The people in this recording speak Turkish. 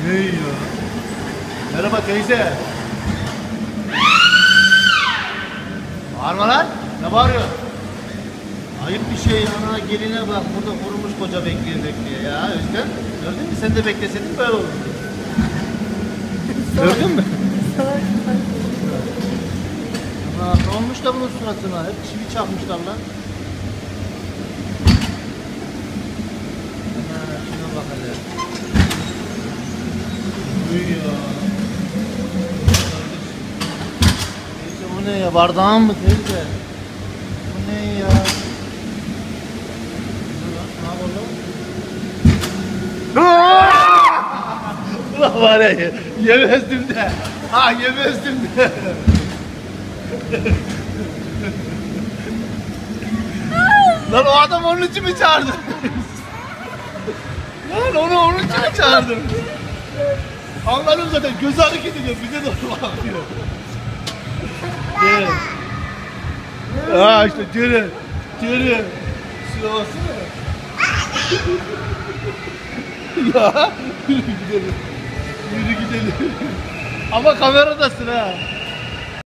Ne ya? Merhaba teyze. Bağırma lan. Ne bağırıyor? Ayıp bir şey ana, geline bak burada kurumuş koca bekliyor ya Özlem. Gördün mü? Sen de bekleseydin böyle olurdu. Gördün mü? Ha, ne olmuş da bunun suratına? Hep çivi çakmışlar lan. Ha, şuna bak hele. Ya. Teyze bu ne ya? Bardağın mı teyze? Bu ne ya? Ne yapalım? Ulan var ya, yemezdim de. Ha, yemezdim de. Lan o adam onun için mi çağırdı? Lan onu onun için mi çağırdı? Anladım zaten, gözü hareket ediyor, bize doğru bakıyor. Gel. Ha işte Ceren. Ceren. Şuna baksana. Ya yürü gidelim. Yürü gidelim. Ama kameradasın ha.